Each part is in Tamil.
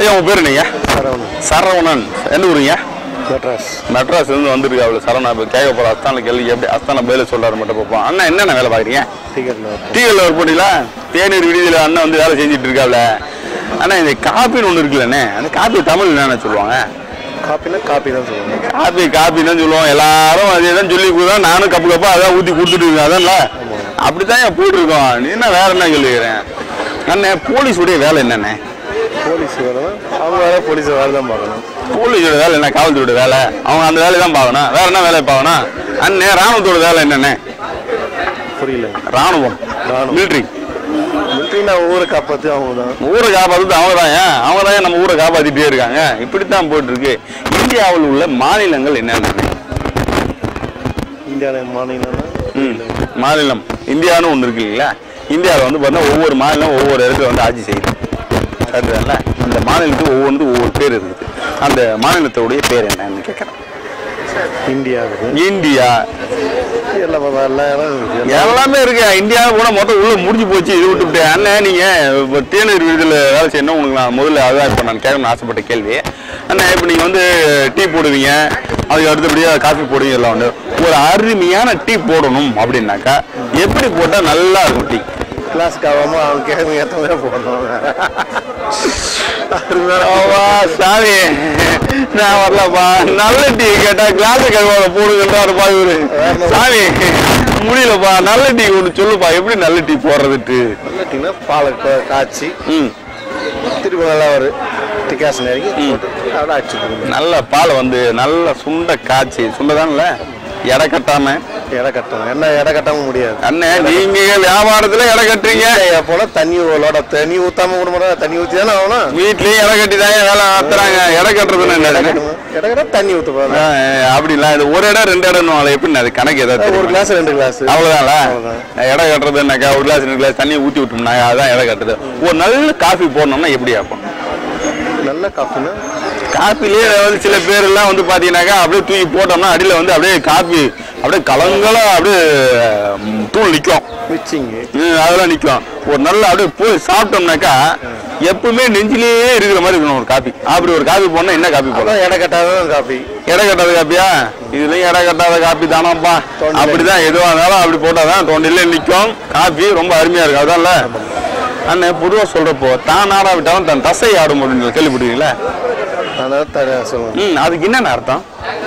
ஐயா உங்க பேரு நீங்க? சரவணன். எந்த ஊருங்க? மெட்ராஸ் இருந்து வந்துருக்கு அவ்வளோ. சரவணா இப்போ கேட்க போகிற அஸ்தான கேள்வி எப்படி அஸ்தான பேர் சொல்கிறாரு மட்டும் பார்ப்போம். அண்ணா என்னென்ன வேலை பார்க்குறீங்க? டீக்கல்ல ஒர்க் பண்ணிங்களா? தேநீர் விடுதியில் அண்ணன் வந்து வேலை செஞ்சுட்டு இருக்காப்ல. அண்ணா இந்த காப்பின்னு ஒன்று இருக்குல்லண்ணே, அந்த காப்பி தமிழ் என்னென்ன சொல்லுவாங்க? காப்பி தான் சொல்லுவாங்க. காப்பி தான் சொல்லுவோம். எல்லாரும் அதே தான் சொல்லி கொடுத்தோம். நானும் கப்பு அதான் ஊற்றி கொடுத்துட்டு இருக்கேன். அதான்ல அப்படி தான் என் போயிட்டுருக்கோம். நீ என்ன வேற என்ன சொல்லிக்கிறேன் அண்ணே? போலீஸுடைய வேலை என்னண்ணே? போலீஸ் வேலை அவங்க வேலை போலீஸ் வேலை தான் பார்க்கணும். போலீஸோட வேலை என்ன? காவல்துறையோட வேலை. அவங்க அந்த வேலையை தான் பார்க்கணும். வேற என்ன வேலையை பார்க்கணும்? அண்ணே ராணுவத்தோட வேலை என்னண்ணே? புரியல. ராணுவம் மிலிட்ரி ஊரை காப்பாற்று அவங்க தான். ஊரை காப்பாற்று அவங்க தான். அவங்க தான் நம்ம ஊரை காப்பாற்றிட்டே இருக்காங்க. இப்படித்தான் போயிட்டு இருக்கு. இந்தியாவில் உள்ள மாநிலங்கள் என்னென்ன? இந்தியாவில் மாநிலம் இந்தியான்னு ஒன்று இருக்கு இல்லைங்களா? இந்தியாவில் வந்து பார்த்தா ஒவ்வொரு மாநிலம் ஒவ்வொரு இடத்துல வந்து ஆட்சி செய்யுது. அதுதான்ல அந்த மாநிலத்துக்கு ஒவ்வொரு பேர் இருக்குது. அந்த மாநிலத்தோடைய பேர் என்னன்னு கேட்குறேன். இந்தியா எல்லாமே இருக்கு. இந்தியாவை கூட மொத்தம் உள்ள முடிஞ்சு போச்சு. இது விட்டுவிட்டு அண்ணன் நீங்க இப்போ தேநீர் விடுதலை வேலை செய்யணும். உங்களுக்கு நான் முதல்ல அதான் இப்போ நான் கேட்கணும்னு ஆசைப்பட்ட கேள்வி. அண்ணன் இப்போ நீங்க வந்து டீ போடுவீங்க, அதுக்கு அடுத்தபடியா காஃபி போடுவீங்க எல்லாம் உண்டு. ஒரு அருமையான டீ போடணும் அப்படின்னாக்கா எப்படி போட்டால் நல்லா இருக்கும்? டீ கிளாஸ்க்கு ஆகாம அவங்க கேட்க ஏற்ற மாதிரி போடணும். சாமி நான் வரலப்பா. நல்ல டீ கேட்டா கிளாஸ் கழுவாத போடுங்கன்றாருப்பா இவரு. சாமி முடியலப்பா. நல்ல டீ ஒன்று சொல்லுப்பா. எப்படி நல்ல டீ போடுறதுட்டு? நல்ல டீனா பாலை காய்ச்சி திருப்பி நல்லா ஒரு டிகாசன் இறக்கி அடிச்சு நல்ல பாலை வந்து நல்லா சுண்ட காய்ச்சி சுண்டதான்ல எடை கட்டாம என்ன எடை கட்டாம முடியாது அண்ணன். நீங்க வியாபாரத்துல எடை கட்டுறீங்க போல தண்ணி ஊத்தாம விட தண்ணி ஊத்தி தானே ஆகணும். வீட்லயும் எடை கட்டி தான் வேலை ஆத்துறாங்க. எடை கட்டுறதுன்னு எடை கட்ட தண்ணி ஊத்து போறாங்க. அப்படி இல்ல இது ஒரு இடம் 2 இடம் எப்படி அது கணக்கு ஏதாவது? ஒரு கிளாஸ் 2 கிளாஸ் அவ்வளவுதான்ல. எடை கட்டுறதுனாக்கா ஒரு கிளாஸ் 2 கிளாஸ் தண்ணி ஊத்தி விட்டோம்னா அதான் எடை கட்டுறது. ஒரு நல்ல காஃபி போடணும்னா எப்படி ஆகும்? நல்ல காஃபினா காப்பிலேயே வந்து சில பேர் எல்லாம் வந்து பாத்தீங்கன்னாக்கா அப்படியே தூக்கி போட்டோம்னா அடியில வந்து அப்படியே காப்பி அப்படியே கலங்கலா அப்படியே தூள் நிற்கும். அதெல்லாம் நிற்கும். ஒரு நல்ல அப்படியே போய் சாப்பிட்டோம்னாக்கா எப்பவுமே நெஞ்சிலேயே இருக்கிற மாதிரி இருக்கணும் ஒரு காப்பி. அப்படி ஒரு காப்பி போடணும். என்ன காப்பி போடணும்? எடை கட்டாத காப்பி. எடை கட்டாத காப்பியா? இதுலயும் எடை கட்டாத காப்பி தானப்பா. அப்படிதான் எதுவாக இருந்தாலும் அப்படி போட்டாதான் தொண்டிலே நிற்கும். காப்பி ரொம்ப அருமையா இருக்கும். அதான்ல அண்ணன் பொதுவாக சொல்றப்போ தான் ஆடாவிட்டாலும் தன் தசை ஆடும் அப்படின்னு கேள்விப்படுவீங்களா? அதுக்கு என்னென்ன அர்த்தம்?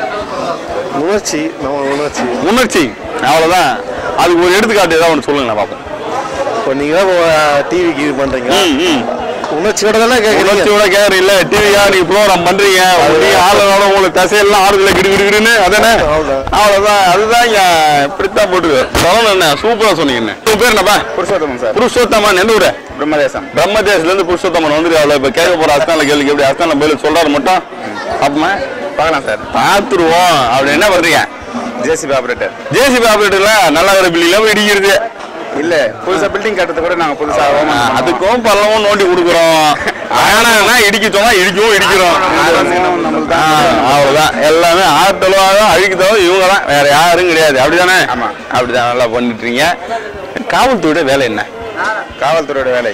உணர்ச்சி அவ்வளவுதான். அதுக்கு ஒரு எடுத்துக்காட்டு ஏதாவது ஒன்று சொல்லுங்க பார்ப்போம். இப்போ நீங்க டிவிக்கு இது பண்றீங்க, உணர்ச்சியோட தானே உணர்ச்சியோட கேட்கறீங்க. டிவியா நீங்க ப்ரோக்ராம் பண்றீங்க, ஆளுநரோட உங்களுக்கு தசையெல்லாம் ஆறுதல கிடுகிடுன்னு அதானே? அவ்வளவுதான். அதுதான் இப்படித்தான் போட்டுருக்கு. சொல்லணும். என்ன சூப்பரா சொன்னீங்க. உங்க பேர் என்னப்பா? புருஷோத்தமன் சார். புருஷோத்தமன். எந்த ஊரு? பிரம்மதேசத்துல இருந்து புருஷோத்தமன் வந்துருக்கு. அவ்வளவு இப்ப கேட்க போற அஸ்தான கேள்விக்கு எப்படி அஸ்தான பேர் சொல்றாரு மட்டும் அப்பமா பார்க்கலாம் சார். பார்த்துருவோம். அப்படி என்ன பண்றீங்க? JCB operator. ஜேசிபி ஆபரேட்டர்ல நல்ல ஒரு பில்டிங் இடிக்கிறது இல்ல, புதுசா பில்டிங் கட்டுறது கூட நாங்க புதுசா அதுக்கும் பல்லவும் நோண்டி கொடுக்குறோம். ஆனா இடிக்கச்சோம்னா இடிக்கிறோம். அவ்வளவுதான். எல்லாமே ஆட்டலுவாக அழிக்கத்தோ இவங்க தான், வேற யாரும் கிடையாது. அப்படிதானே? அப்படிதான் நல்லா பண்ணிட்டுறீங்க. காவல்துறையோட வேலை என்ன? காவல்துறையோட வேலை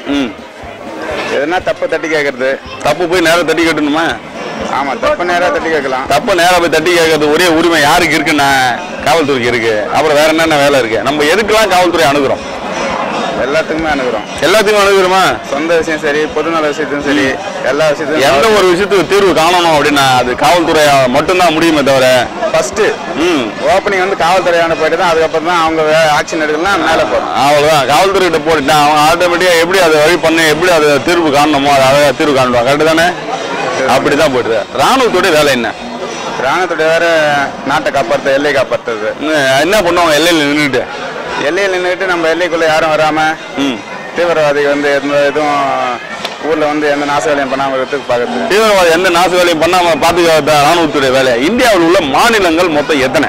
எதுனா தப்ப தட்டி கேட்கறது. தப்பு போய் நேரம் தட்டி கேட்டணுமா? ஆமா, தப்பு நேரா தட்டி கேட்கலாம். தப்பு நேரா போய் தட்டி கேட்கறது ஒரே உரிமை யாருக்கு இருக்குன்னா காவல்துறைக்கு இருக்கு. அப்புறம் வேற என்னென்ன வேலை இருக்கு? நம்ம எதுக்கெல்லாம் காவல்துறை அணுகிறோம்? எல்லாத்துக்குமே அணுகிறோம். எல்லாத்துக்கும் அணுகிறோமா? சொந்த விஷயம் சரி, பொதுநல விஷயத்தையும் சரி, எல்லா விஷயத்தையும். எந்த ஒரு விஷயத்துக்கு தீர்வு காணணும் அப்படின்னா அது காவல்துறை மட்டும்தான் முடியுமே தவிர ஃபர்ஸ்ட் ஓப்பனிங் வந்து காவல்துறையான போயிட்டு தான் அதுக்கப்புறம் தான் அவங்க ஆக்ஷன் எடுக்கலாம் மேலே போகிறோம். அவ்வளோதான். காவல்துறை கிட்ட போட்டுட்டான் அவங்க ஆட்டோமேட்டிக்காக எப்படி அதை வழி பண்ணி எப்படி அதை தீர்வு காணணுமோ அதை தீர்வு காணுவாங்க. கரெக்டு தானே? அப்படிதான் போயிடுது. ராணுவத்துடைய வேலை என்ன? ராணுவத்துடைய வேற நாட்டை காப்பாற்று, எல்லையை காப்பாற்றுறது. என்ன பண்ணுவாங்க? எல்லையில் நின்றுட்டு நம்ம எல்லைக்குள்ள யாரும் வராம தீவிரவாதி வந்து எந்த இதுவும் ஊர்ல வந்து எந்த நாச வேலையும் பண்ணாம இருக்கிறதுக்கு பார்க்கறது. தீவிரவாதி எந்த நாச வேலையும் பண்ணாம பாதுகாத்த ராணுவத்துடைய வேலை. இந்தியாவில் உள்ள மாநிலங்கள் மொத்தம் எத்தனை?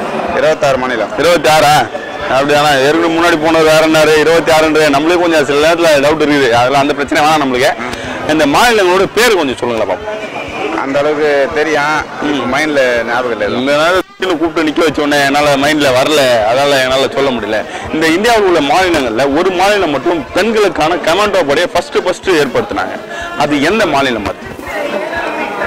26 மாநிலம். 26? அப்படியானா ஏற்கனவே முன்னாடி போனது வேற என்ன 26? நம்மளே கொஞ்சம் சில நேரத்தில் டவுட் இருக்குது. அதெல்லாம் அந்த பிரச்சனை வேணாம் நம்மளுக்கு. இந்த மாநிலங்களோட பேர் கொஞ்சம் சொல்லுங்களா பாப்போம். அந்த அளவுக்கு தெரியும், மைண்ட்ல ஞாபகம் இல்லை. இந்த நேரத்தில் கூப்பிட்டு நிக்க வச்சோடனே என்னால மைண்ட்ல வரல, அதனால என்னால சொல்ல முடியல. இந்த இந்தியாவில் உள்ள மாநிலங்கள்ல ஒரு மாநிலம் மட்டும் பெண்களுக்கான கமாண்டோ படையை ஃபர்ஸ்ட் ஏற்படுத்தினாங்க. அது எந்த மாநிலம்? அது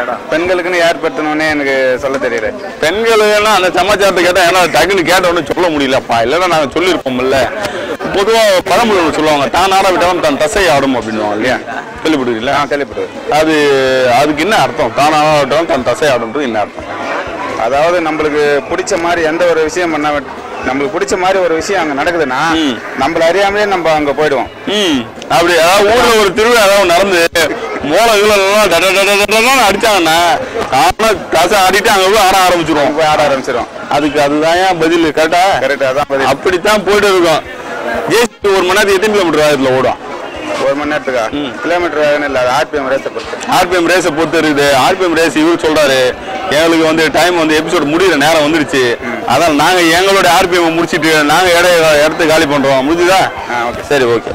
பெண்களுக்குன்னு ஏற்படுத்தணும்னு எனக்கு சொல்ல தெரியல. பெண்களுன்னா அந்த சமாச்சாரத்தை கேட்டால் ஏன்னா டக்குன்னு கேட்டோன்னு சொல்ல முடியலப்பா, இல்லைன்னா நாங்கள் சொல்லியிருப்போம்ல. பொதுவாக பழமொழி சொல்லுவாங்க, தான் ஆட விட்டாலும் தன் தசை ஆடும் அப்படின்னுவாங்க இல்லையா, கேள்விப்படுவீங்களா? கேள்விப்படுவேன். அதுக்கு என்ன அர்த்தம்? தான் ஆட விட்டாலும் தன் தசை ஆடுன்றது என்ன அர்த்தம்? அதாவது நம்மளுக்கு பிடிச்ச மாதிரி எந்த ஒரு விஷயம் பண்ண, நம்மளுக்கு பிடிச்ச மாதிரி ஒரு விஷயம் அங்கே நடக்குதுன்னா நம்மள அறியாமலே நம்ம அங்கே போயிடுவோம். அப்படி அதாவது ஊரில் ஒரு திருவிழா ஏதாவது நடந்து மூளைலாம் அடிச்சாங்கன்னா காசை ஆடிட்டு அங்கே போய் ஆட ஆரம்பிச்சிடும். அதுதான் பதில். கரெக்டா? கரெக்டா தான் பதில். அப்படித்தான் போயிட்டு இருக்கோம். ஜேசி 1 மணி நேரத்துக்கு எத்தனை கிலோமீட்டர் வேகத்தில் ஓடும்? 1 மணி நேரத்துக்கா? கிலோமீட்டர் வேகணும் இல்லை, ஆர்பிஎம் ரேஸை பொறுத்து. ஆர்பிஎம் ரேஸை பொறுத்து இருக்குது. ஆர்பிஎம் ரேஸ் இவர் சொல்றாரு, எங்களுக்கு வந்து டைம் வந்து எபிசோட் முடிகிற நேரம் வந்துருச்சு, அதான் நாங்கள் எங்களோட ஆர்பிஎம் முடிச்சுட்டு நாங்கள் இடத்த காலி பண்றோம். முடிஞ்சுதா? ஓகே, சரி, ஓகே.